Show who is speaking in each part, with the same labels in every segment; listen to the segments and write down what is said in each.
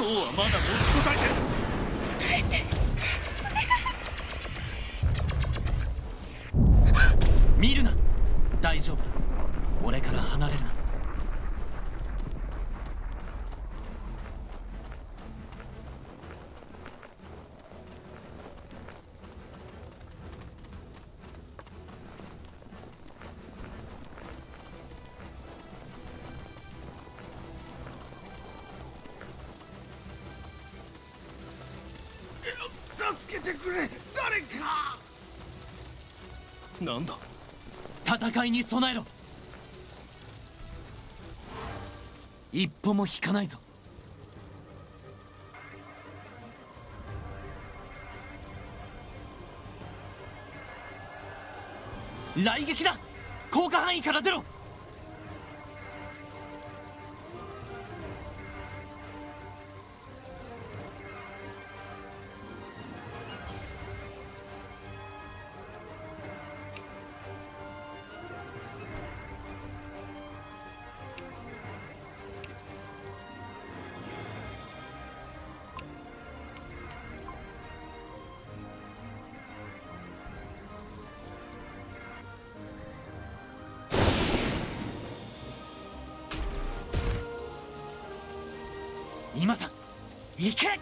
Speaker 1: そうはまだ持ちこたえて。
Speaker 2: 耐えて、
Speaker 3: お願い。見るな。大丈夫だ。俺から離れるな。
Speaker 1: 助けてくれ、誰か。なんだ。
Speaker 3: 戦いに備えろ。一歩も引かないぞ。雷撃だ。効果範囲から出ろ。今だ。行け。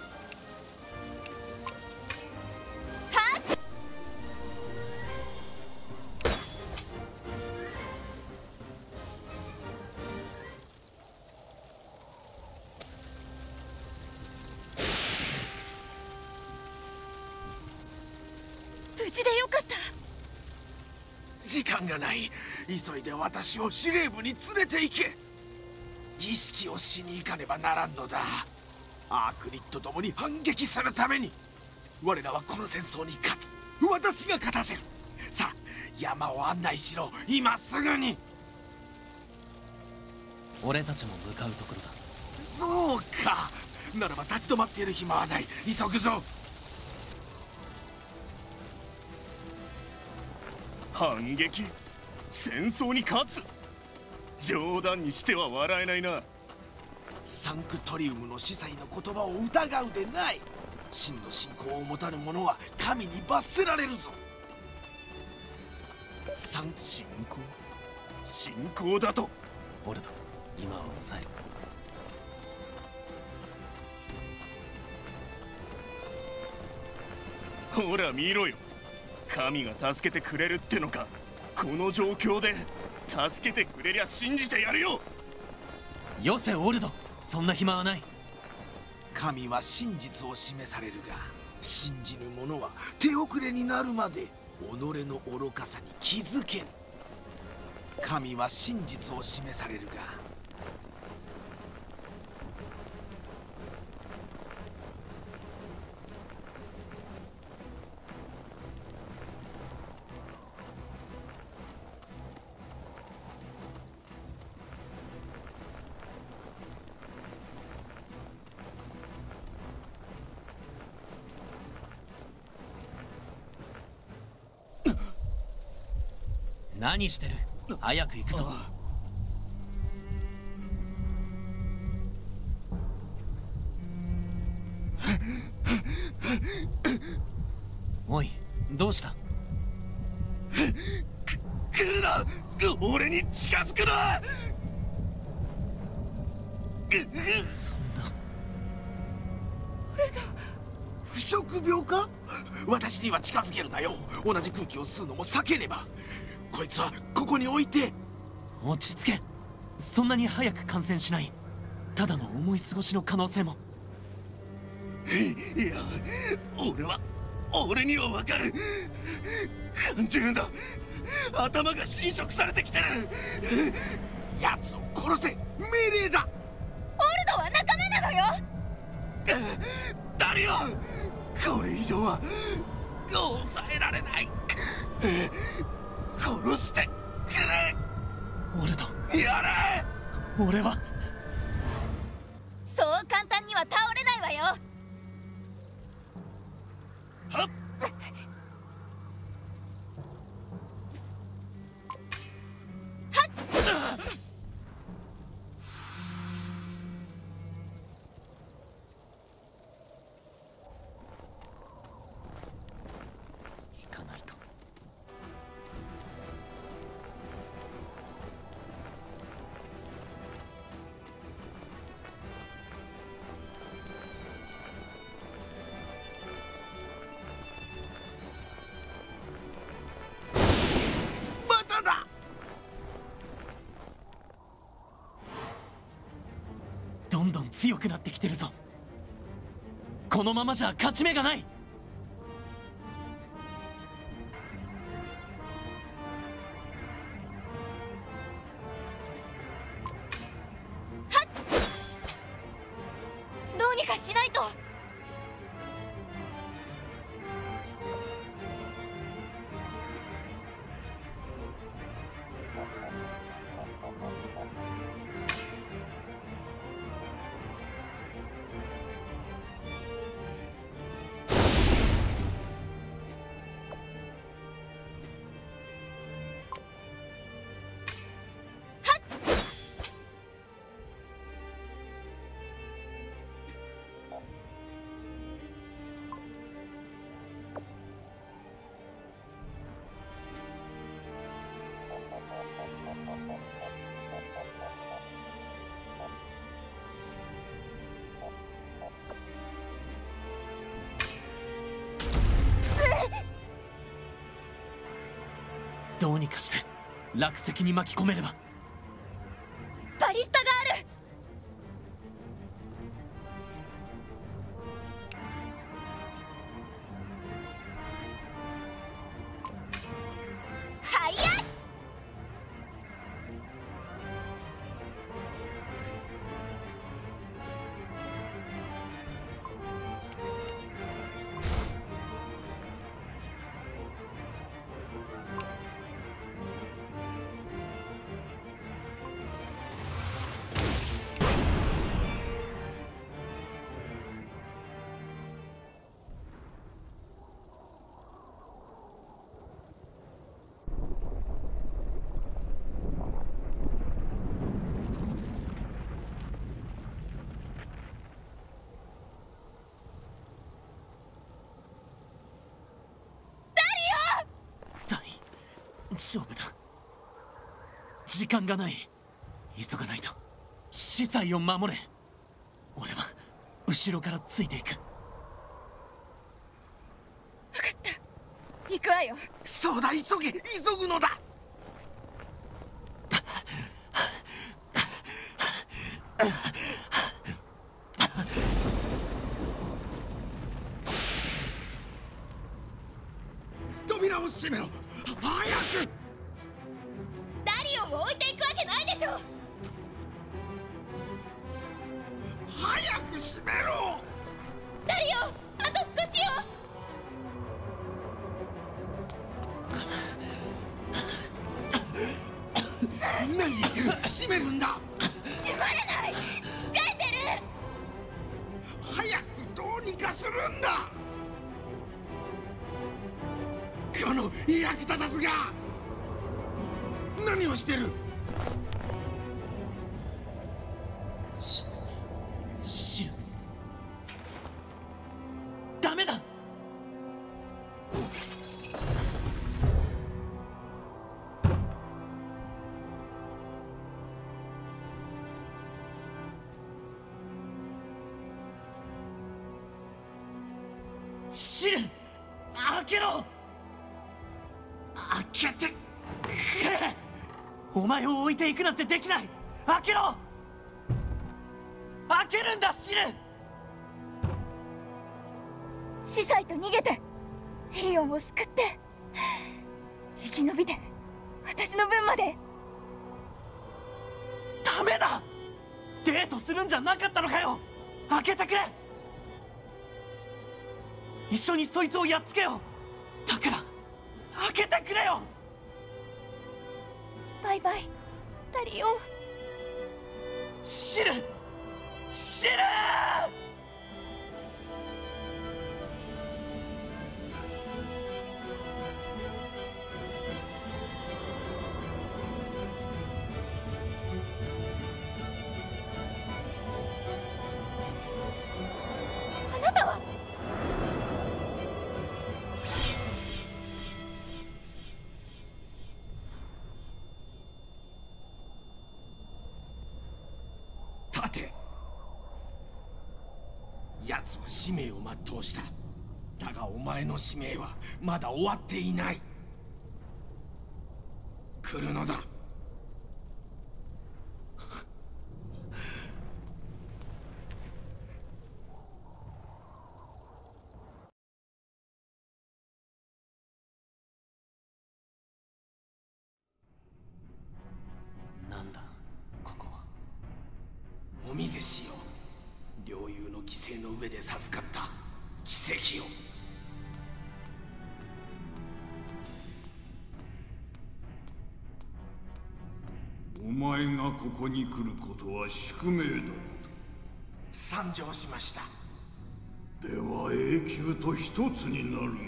Speaker 2: 無事でよかった。
Speaker 1: 時間がない。急いで私を司令部に連れて行け。儀式をしに行かねばならんのだ。アークリッドどもに反撃するために。我らはこの戦争に勝つ。私が勝たせる。さあ、山を案内しろ、今すぐに。
Speaker 3: 俺たちも向かうところだ。
Speaker 1: そうか。ならば立ち止まっている暇はない。急ぐぞ。反撃？戦争に勝つ？冗談にしては笑えないな。サンクトリウムの司祭の言葉を疑うでない。真の信仰を持たぬ者は神に罰せられるぞ。信仰だと。
Speaker 3: オルド、今は抑え
Speaker 1: る。ほら見ろよ。神が助けてくれるってのか。この状況で助けてくれりゃ信じてやるよ。
Speaker 3: よせオルド、そんな暇はない。
Speaker 1: 神は真実を示されるが、信じぬ者は手遅れになるまで己の愚かさに気づけぬ。神は真実を示されるが、
Speaker 3: 何してる。早く行くぞ。おい、どうした。
Speaker 1: 来るな。俺に近づくな。
Speaker 3: そんな。
Speaker 2: 俺だ。
Speaker 1: 不食病か。私には近づけるなよ。同じ空気を吸うのも避けねば。こいつはここに置いて。
Speaker 3: 落ち着け。そんなに早く感染しない。ただの思い過ごしの可能性も。
Speaker 1: いや、俺には分かる。感じるんだ。頭が侵食されてきてる。奴を殺せ。命令だ。
Speaker 2: オルドは仲間なのよ。
Speaker 1: ダリオン、これ以上は抑えられない。殺してくれ。
Speaker 3: オルド、
Speaker 1: やれ。
Speaker 3: 俺は
Speaker 2: そう簡単には倒れないわよ。
Speaker 1: はっ。
Speaker 3: んどん強くなってきてるぞ。このままじゃ勝ち目がない。
Speaker 2: どうにかしないと。
Speaker 3: どうにかして落石に巻き込めれば。
Speaker 2: バリスタがある。はいやっ。
Speaker 3: 大丈夫だ。時間がない。急がないと。司祭を守れ。俺は後ろからついていく。
Speaker 2: 分かった。行くわよ。
Speaker 1: そうだ、急げ、急ぐのだ。扉を閉めろ。早く。
Speaker 2: ダリオンを置いていくわけないでしょ。
Speaker 1: 早く閉めろ。
Speaker 2: ダリオン、あと少しよ。
Speaker 1: 何言ってる。閉めるんだ。
Speaker 2: 閉まらない。疲れてる。
Speaker 1: 早くどうにかするんだ。この役立たずが。何をしてる。
Speaker 3: シル、ダメだ。シル、開けろ。
Speaker 1: 開けて。
Speaker 3: お前を置いていくなんてできない。開けろ。開けるんだ、シル。
Speaker 2: 司祭と逃げてエリオンを救って生き延びて私の分まで。
Speaker 3: ダメだ。デートするんじゃなかったのかよ。開けてくれ。一緒にそいつをやっつけよう。だから開けてくれよ。
Speaker 2: バイバイダリオン。
Speaker 3: シル、シル。
Speaker 2: あなたは。
Speaker 1: 立て。奴は使命を全うした。だがお前の使命はまだ終わっていない。来るのだ。 見せしよう。領有の犠牲の上で授かった奇跡を。
Speaker 4: お前がここに来ることは宿命だった。
Speaker 1: 参上しました。
Speaker 4: では永久と一つになるがいい。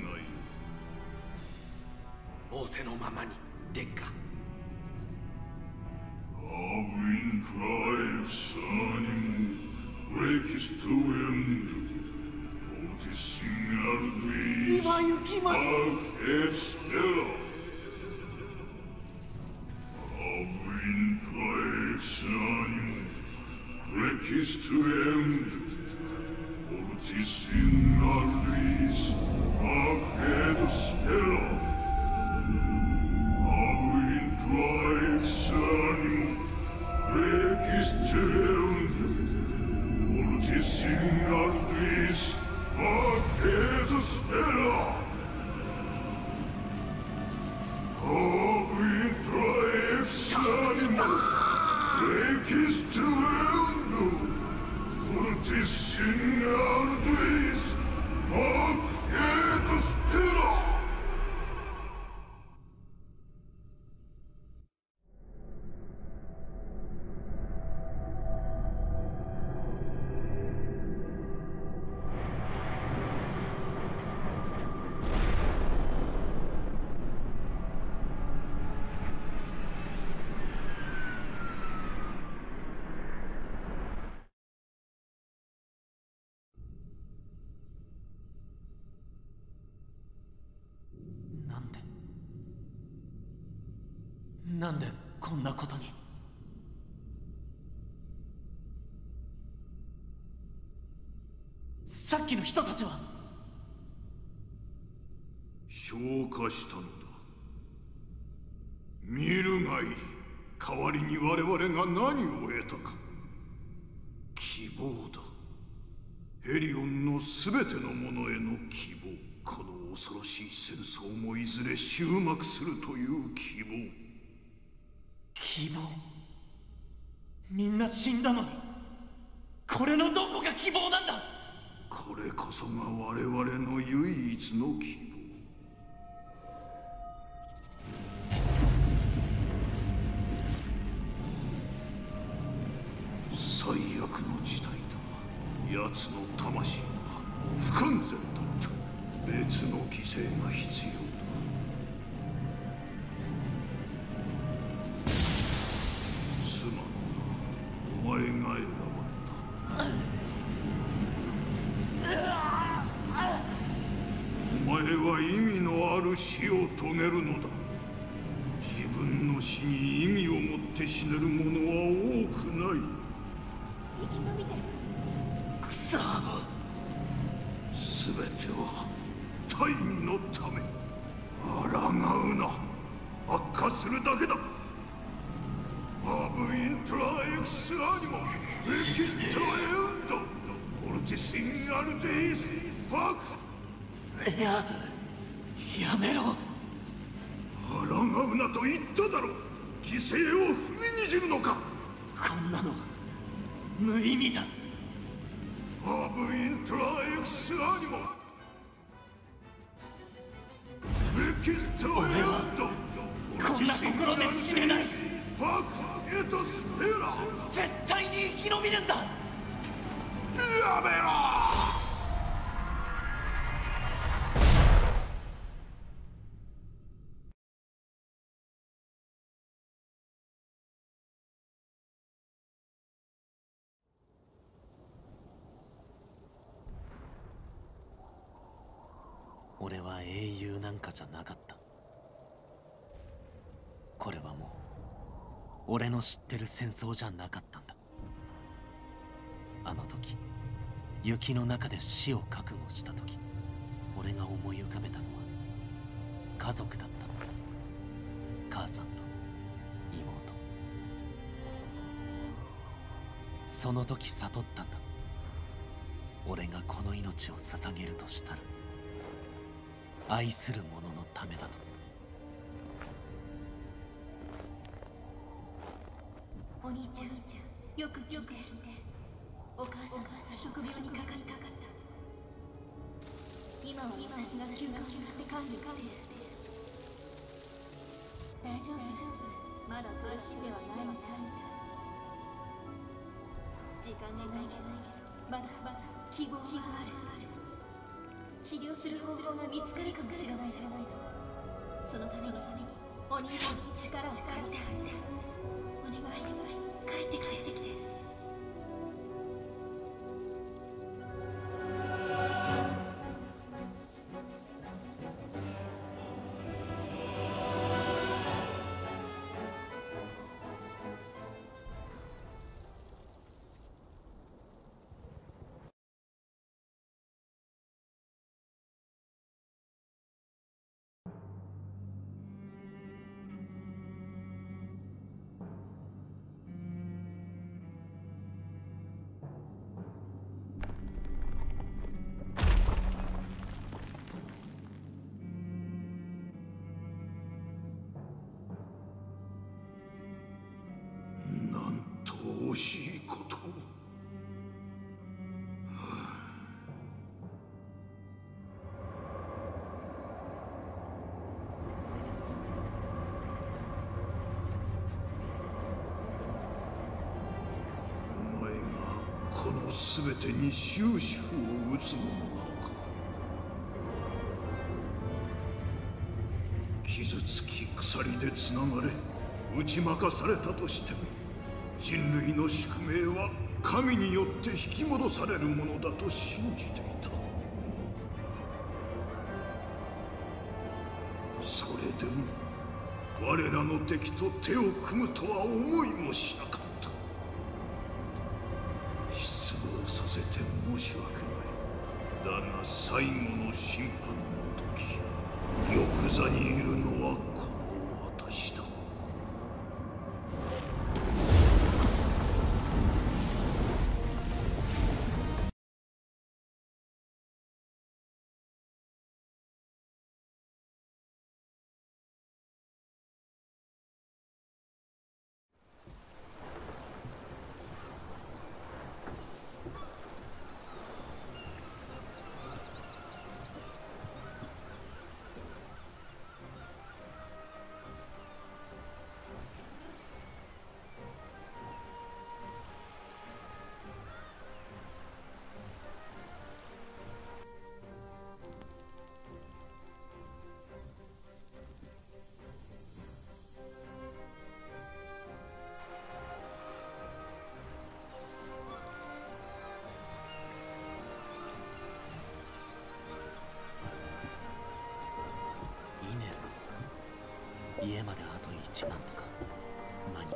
Speaker 1: 仰せのままに、殿下。
Speaker 4: Abrin tribes animus requis tuum otis singardris
Speaker 1: 今行きます。
Speaker 4: et spero Abrin tribes animus requis tuum otis singardris et spero Abrin tribes animus Requis tuum, voltis in ardis, acet spera. Ab intraex animo, requis tuum, voltis in ardis, acet spera.
Speaker 3: なんでこんなことに。さっきの人たちは
Speaker 4: 消化したのだ。見るがいい。代わりに我々が何を得たか。希望だ。ヘリオンの全てのものへの希望。この恐ろしい戦争もいずれ終幕するという希望。
Speaker 3: 希望。みんな死んだのに、これのどこが希望なんだ。
Speaker 4: これこそが我々の唯一の希望。最悪の事態だ。奴の魂は不完全だった。別の犠牲が必要だ。すまんな、お前が選ばれた。お前は意味のある死を遂げるのだ。自分の死に意味を持って死ねる者は多くない。
Speaker 2: 生き延びて。
Speaker 3: くそ。
Speaker 4: 全ては大義のため。抗うな。悪化するだけだ。アブイントラエクスアニモエキストエウンドオルティシンアルディスパク。
Speaker 3: いや、やめろ。
Speaker 4: 抗うなと言っただろう。犠牲を踏みにじるのか。
Speaker 3: こんなの無意味だ。
Speaker 4: アブイントラエクスアニモエキストエウンド
Speaker 3: こんなところで死ねない。
Speaker 4: パクエトスペラ。
Speaker 3: 絶対に生き延びるんだ。
Speaker 4: やめろ。
Speaker 3: 俺は英雄なんかじゃなかった。これはもう俺の知ってる戦争じゃなかったんだ。あの時雪の中で死を覚悟した時、俺が思い浮かべたのは家族だった。母さんと妹。その時悟ったんだ。俺がこの命を捧げるとしたら愛する者のためだと。
Speaker 2: お兄ちゃん、よく聞いて。 お母さんが不食病にかかった。今は私が休暇をもらって管理をしている。大丈夫、まだ苦しんではないみたい。時間がないけどまだ希望はある。治療する方法が見つかるかもしれない。そのためにお兄さんの力を借りてお願い帰ってきて。
Speaker 4: 惜しいことを。お前がこの全てに終止符を打つものなのか。傷つき鎖でつながれ打ち負かされたとしても、人類の宿命は神によって引き戻されるものだと信じていた。それでも我らの敵と手を組むとは思いもしなかった。失望させて申し訳ない。だが最後の審判の時、玉座にいるのはこの私だ。
Speaker 3: 家まであと1なんとか。何？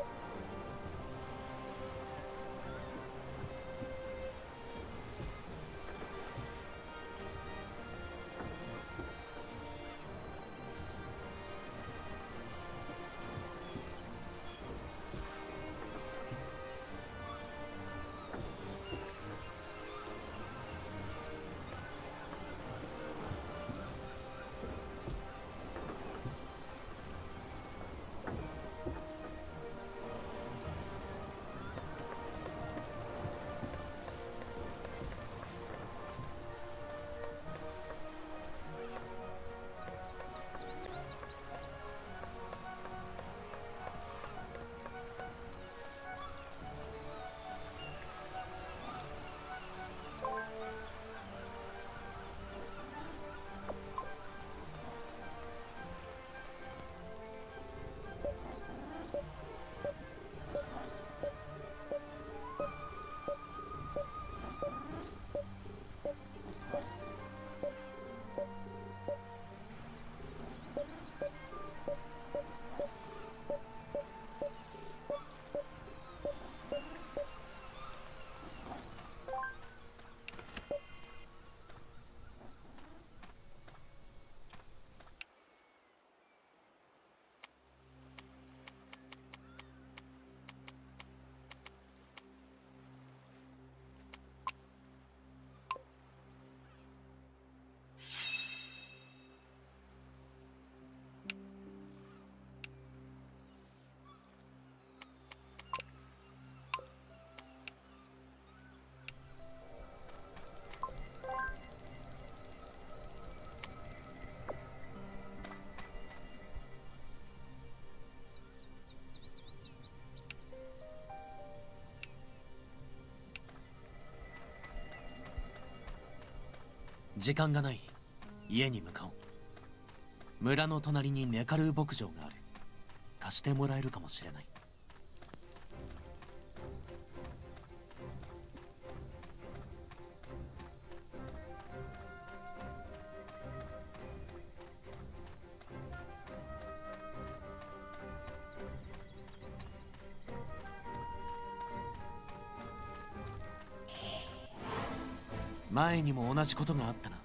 Speaker 3: 時間がない。家に向かおう。村の隣にネカルー牧場がある。貸してもらえるかもしれない。前にも同じことがあったな。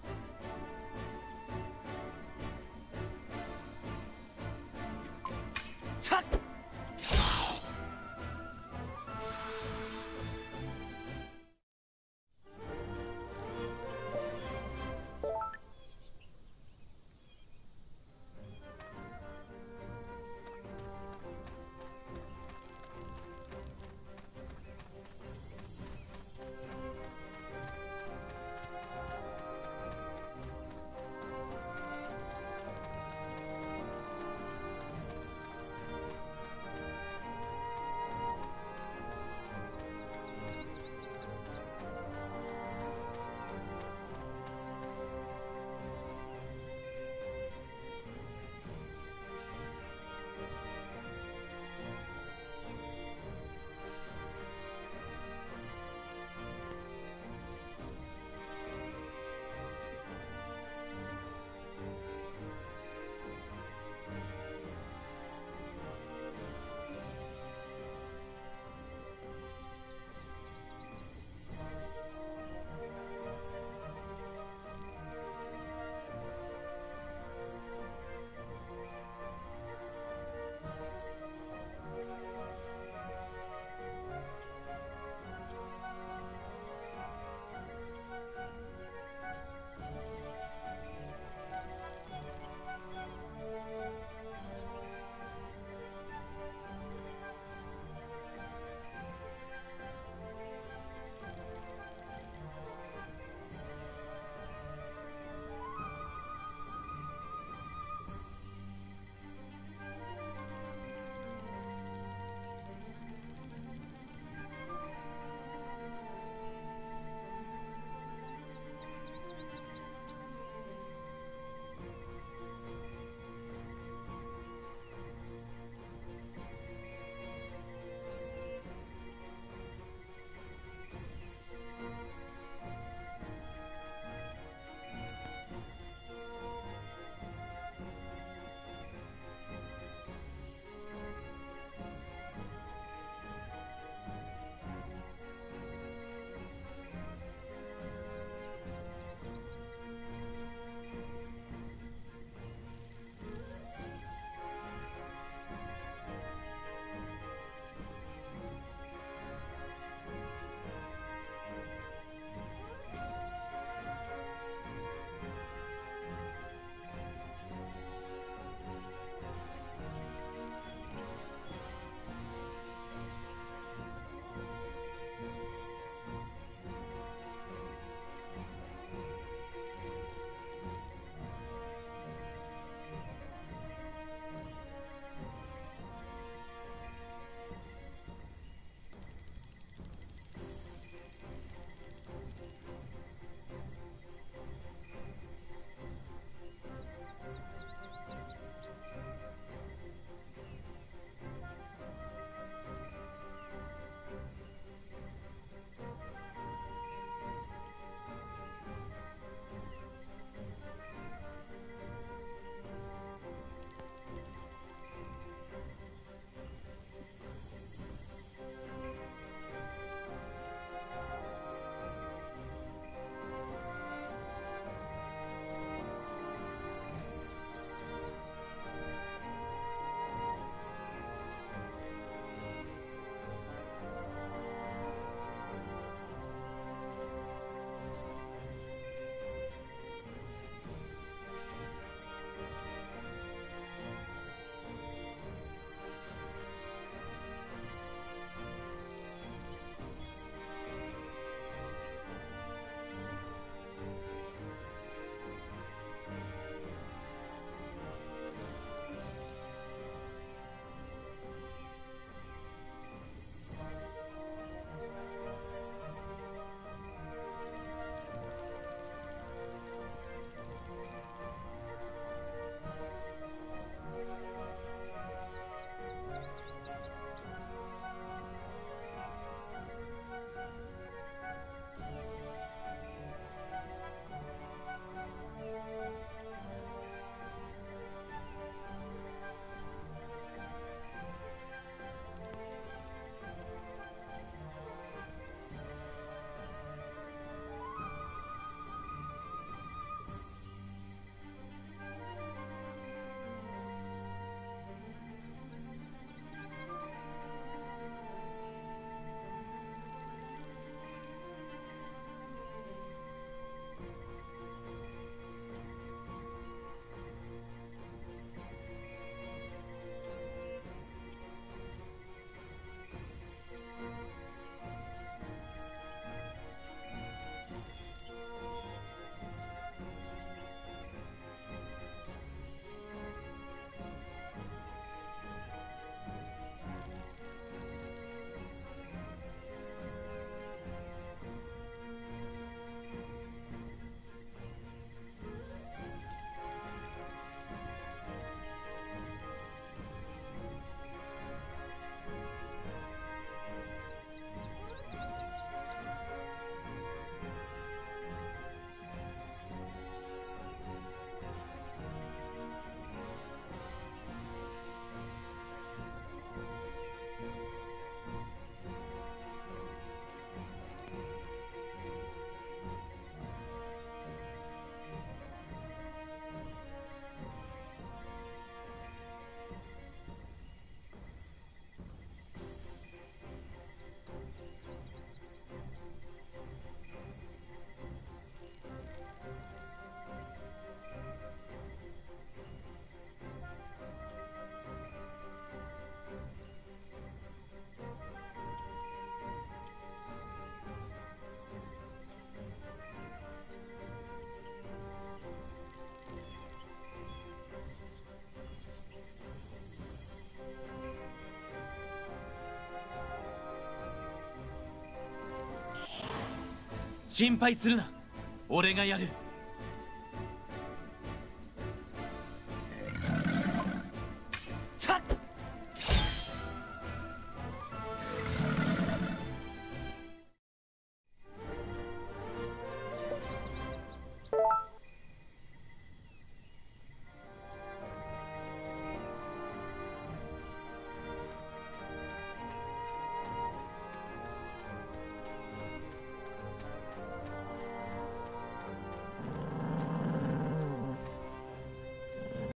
Speaker 3: 心配するな。俺がやる。